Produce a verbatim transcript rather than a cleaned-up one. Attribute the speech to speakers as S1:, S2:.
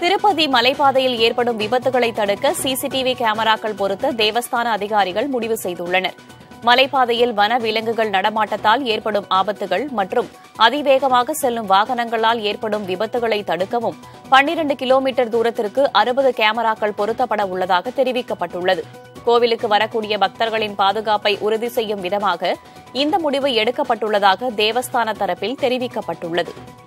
S1: திருப்பதி மலைப்பாதையில் ஏற்படும் விபத்துகளை தடுக்க சிசிடிவி கேமராக்கள் பொருத்த தேவஸ்தான அதிகாரிகள் முடிவு செய்துள்ளனர். மலைப்பாதையில் வன விலங்குகள் நடமாட்டத்தால் ஏற்படும் ஆபத்துகள் மற்றும் அதிவேகமாக செல்லும் வாகனங்களால் ஏற்படும் விபத்துகளை தடுக்கவும் பன்னிரண்டு கிலோமீட்டர் தூரத்திற்கு அறுபது கேமராக்கள் பொருத்தப்பட உள்ளதாக தெரிவிக்கப்பட்டுள்ளது. கோவிலுக்கு வரக்கூடிய பக்தர்களின் பாதுகாப்பை உறுதி செய்யும் விதமாக இந்த முடிவு எடுக்கப்பட்டுள்ளதாக தேவஸ்தான தரப்பில் தெரிவிக்கப்பட்டுள்ளது.